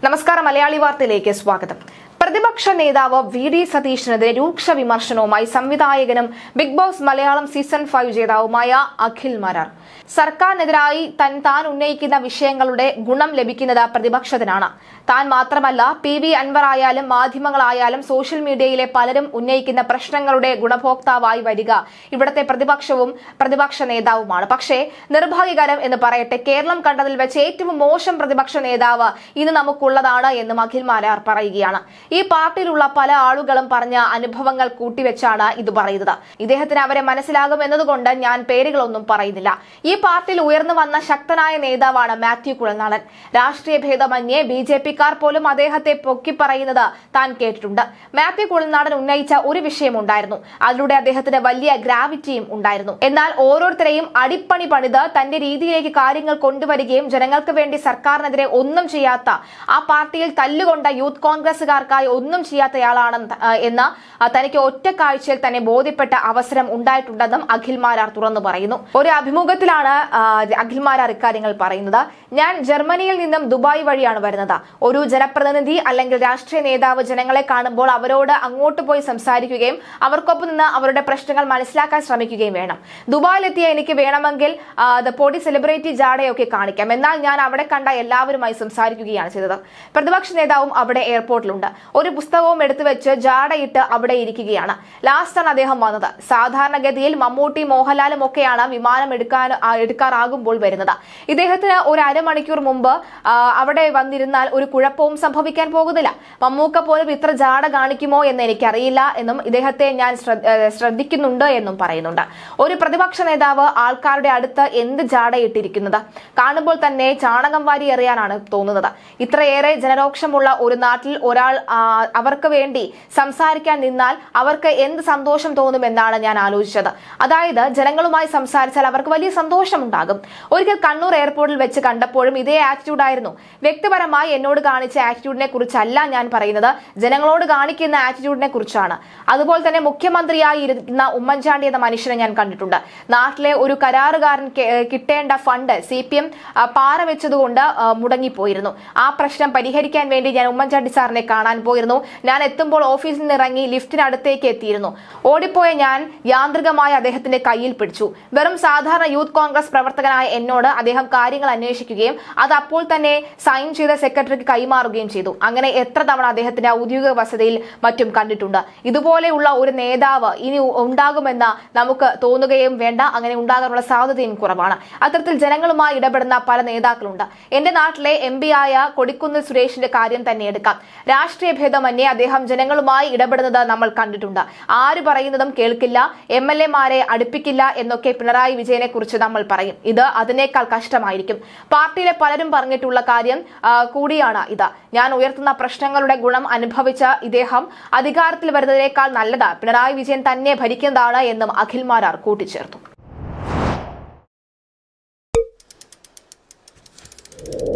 നമസ്കാരം മലയാളി വാർത്തയിലേക്ക് സ്വാഗതം. പ്രതിപക്ഷ നേതാവ് വി.ഡി. സതീശനെതിരെ രൂക്ഷ വിമർശനവുമായി സംവിധായകനും ബിഗ് ബോസ് മലയാളം സീസൺ 5 ജേതാവുമായ അഖിൽ മാരാർ. സർക്കാരിനെതിരായി താൻ ഉന്നയിക്കുന്ന വിഷയങ്ങളുടെ ഗുണം ലഭിക്കുന്നത് പ്രതിപക്ഷത്തിനാണ്. താൻ മാത്രമല്ല, പി.വി. അൻവർ ആയാലും മാധ്യമങ്ങളായാലും സോഷ്യൽ മീഡിയയിലെ പലരും ഉന്നയിക്കുന്ന പ്രശ്നങ്ങളുടെ ഗുണഭോക്താവായി വരിക ഇവിടത്തെ പ്രതിപക്ഷവും പ്രതിപക്ഷ നേതാവുമാണ്. പക്ഷേ നിർഭാഗ്യകരം എന്ന് പറയട്ടെ, കേരളം കണ്ടതിൽ വെച്ച് ഏറ്റവും മോശം പ്രതിപക്ഷ നേതാവ് ഇന്ന് നമുക്കുള്ളതാണ് എന്നും അഖിൽ മാരാർ പറയുകയാണ്. ഈ പാർട്ടിയിലുള്ള പല ആളുകളും പറഞ്ഞ അനുഭവങ്ങൾ കൂട്ടിവെച്ചാണ് ഇത് പറയുന്നത്. ഇദ്ദേഹത്തിന് അവരെ മനസ്സിലാകും എന്നതുകൊണ്ട് ഞാൻ പേരുകളൊന്നും പറയുന്നില്ല. ഈ പാർട്ടിയിൽ ഉയർന്നു വന്ന ശക്തനായ നേതാവാണ് മാത്യു കുഴൽനാടൻ. രാഷ്ട്രീയ ഭേദമന്യേ BJP-ക്കാർ പോലും അദ്ദേഹത്തെ പൊക്കി പറയുന്നത് താൻ കേട്ടിട്ടുണ്ട്. മാത്യു കുഴൽനാടൻ ഉന്നയിച്ച ഒരു വിഷയമുണ്ടായിരുന്നു, അതിലൂടെ അദ്ദേഹത്തിന് വലിയ ഗ്രാവിറ്റിയും ഉണ്ടായിരുന്നു. എന്നാൽ ഓരോരുത്തരെയും അടിപ്പണി പണിത് തന്റെ രീതിയിലേക്ക് കാര്യങ്ങൾ കൊണ്ടുവരികയും ജനങ്ങൾക്ക് വേണ്ടി സർക്കാരിനെതിരെ ഒന്നും ചെയ്യാത്ത, ആ പാർട്ടിയിൽ തല്ലുകൊണ്ട യൂത്ത് കോൺഗ്രസുകാർക്കായി ഒന്നും ചെയ്യാത്തയാളാണ് എന്ന് തനിക്ക് ഒറ്റ കാഴ്ചയിൽ തന്നെ ബോധ്യപ്പെട്ട അവസരം ഉണ്ടായിട്ടുണ്ടെന്നും അഖിൽ മാരാർ തുറന്നു പറയുന്നു. ഒരു അഭിമുഖത്തിലാണ് അഖിൽ മാരാർ ഇക്കാര്യങ്ങൾ പറയുന്നത്. ഞാൻ ജർമ്മനിയിൽ നിന്നും ദുബായ് വഴിയാണ് വരുന്നത്. ഒരു ജനപ്രതിനിധി അല്ലെങ്കിൽ രാഷ്ട്രീയ നേതാവ് ജനങ്ങളെ കാണുമ്പോൾ അവരോട് അങ്ങോട്ട് പോയി സംസാരിക്കുകയും അവർക്കൊപ്പം നിന്ന് അവരുടെ പ്രശ്നങ്ങൾ മനസ്സിലാക്കാൻ ശ്രമിക്കുകയും വേണം. ദുബായിലെത്തിയ എനിക്ക് വേണമെങ്കിൽ പൊടി സെലിബ്രിറ്റി ജാടയൊക്കെ കാണിക്കാം. എന്നാൽ ഞാൻ അവിടെ കണ്ട എല്ലാവരുമായി സംസാരിക്കുകയാണ് ചെയ്തത്. പ്രതിപക്ഷ നേതാവും അവിടെ എയർപോർട്ടിലുണ്ട്. ഒരു പുസ്തകവും എടുത്തു വെച്ച് ജാടയിട്ട് അവിടെ ഇരിക്കുകയാണ്. ലാസ്റ്റാണ് അദ്ദേഹം വന്നത്. സാധാരണഗതിയിൽ മമ്മൂട്ടി, മോഹൻലാലും ഒക്കെയാണ് വിമാനം എടുക്കാറാകുമ്പോൾ വരുന്നത്. ഇദ്ദേഹത്തിന് ഒരു അരമണിക്കൂർ മുമ്പ് അവിടെ വന്നിരുന്നാൽ ഒരു കുഴപ്പവും സംഭവിക്കാൻ പോകുന്നില്ല. മമ്മൂക്ക പോലും ഇത്ര ജാട കാണിക്കുമോ എന്ന് എനിക്കറിയില്ല എന്നും ഇദ്ദേഹത്തെ ഞാൻ ശ്രദ്ധിക്കുന്നുണ്ട് എന്നും പറയുന്നുണ്ട്. ഒരു പ്രതിപക്ഷ നേതാവ് ആൾക്കാരുടെ അടുത്ത് എന്ത് ജാടയിട്ടിരിക്കുന്നത് കാണുമ്പോൾ തന്നെ ചാണകം വാരി എറിയാനാണ് തോന്നുന്നത്. ഇത്രയേറെ ജനരോക്ഷമുള്ള ഒരു നാട്ടിൽ ഒരാൾ അവർക്ക് വേണ്ടി സംസാരിക്കാൻ നിന്നാൽ അവർക്ക് എന്ത് സന്തോഷം തോന്നുമെന്നാണ് ഞാൻ ആലോചിച്ചത്. അതായത് ജനങ്ങളുമായി സംസാരിച്ചാൽ അവർക്ക് വലിയ സന്തോഷമുണ്ടാകും. ഒരിക്കൽ കണ്ണൂർ എയർപോർട്ടിൽ വെച്ച് കണ്ടപ്പോഴും ഇതേ ആറ്റിറ്റ്യൂഡ് ആയിരുന്നു. വ്യക്തിപരമായി എന്നോട് കാണിച്ച ആറ്റിറ്റ്യൂഡിനെ കുറിച്ചല്ല ഞാൻ പറയുന്നത്, ജനങ്ങളോട് കാണിക്കുന്ന ആറ്റിറ്റ്യൂഡിനെ കുറിച്ചാണ്. അതുപോലെ തന്നെ മുഖ്യമന്ത്രിയായി ഇരുന്ന ഉമ്മൻചാണ്ടി എന്ന മനുഷ്യനെ ഞാൻ കണ്ടിട്ടുണ്ട്. നാട്ടിലെ ഒരു കരാറുകാരൻ കിട്ടേണ്ട ഫണ്ട് CPM പാറ വെച്ചതുകൊണ്ട് മുടങ്ങിപ്പോയിരുന്നു. ആ പ്രശ്നം പരിഹരിക്കാൻ വേണ്ടി ഞാൻ ഉമ്മൻചാണ്ടി സാറിനെ കാണാൻ പോയിരുന്നു. ഞാൻ എത്തുമ്പോൾ ഓഫീസിൽ നിന്ന് ഇറങ്ങി ലിഫ്റ്റിനടുത്തേക്ക് എത്തിയിരുന്നു. ഓടിപ്പോയ ഞാൻ യാന്ത്രികമായി അദ്ദേഹത്തിന്റെ കയ്യിൽ പിടിച്ചു. വെറും സാധാരണ യൂത്ത് കോൺഗ്രസ് പ്രവർത്തകനായ എന്നോട് അദ്ദേഹം കാര്യങ്ങൾ അന്വേഷിക്കുകയും അത് അപ്പോൾ തന്നെ സൈൻ ചെയ്ത സെക്രട്ടറിക്ക് കൈമാറുകയും ചെയ്തു. അങ്ങനെ എത്ര തവണ അദ്ദേഹത്തിന്റെ ഔദ്യോഗിക വസതിയിൽ മറ്റും കണ്ടിട്ടുണ്ട്. ഇതുപോലെയുള്ള ഒരു നേതാവ് ഇനി ഉണ്ടാകുമെന്ന് നമുക്ക് തോന്നുകയും വേണ്ട. അങ്ങനെ ഉണ്ടാകാനുള്ള സാധ്യതയും കുറവാണ്. അത്തരത്തിൽ ജനങ്ങളുമായി ഇടപെടുന്ന പല നേതാക്കളുണ്ട്. എന്റെ നാട്ടിലെ MP ആയ കൊടിക്കുന്നിൽ സുരേഷിന്റെ കാര്യം തന്നെ എടുക്കാം. രാഷ്ട്രീയ ഭേദമന്യേ അദ്ദേഹം ജനങ്ങളുമായി ഇടപെടുന്നത് നമ്മൾ കണ്ടിട്ടുണ്ട്. ആര് പറയുന്നതും കേൾക്കില്ല, MLA-മാരെ അടുപ്പിക്കില്ല എന്നൊക്കെ പിണറായി വിജയനെ കുറിച്ച് നമ്മൾ പറയും. ഇത് അതിനേക്കാൾ കഷ്ടമായിരിക്കും. പാർട്ടിയിലെ പലരും പറഞ്ഞിട്ടുള്ള കാര്യം കൂടിയാണ് ഇത്. ഞാൻ ഉയർത്തുന്ന പ്രശ്നങ്ങളുടെ ഗുണം അനുഭവിച്ച ഇദ്ദേഹം അധികാരത്തിൽ വരുന്നതിനേക്കാൾ നല്ലത് പിണറായി വിജയൻ തന്നെ ഭരിക്കുന്നതാണ് എന്നും അഖിൽ മാരാർ കൂട്ടിച്ചേർത്തു.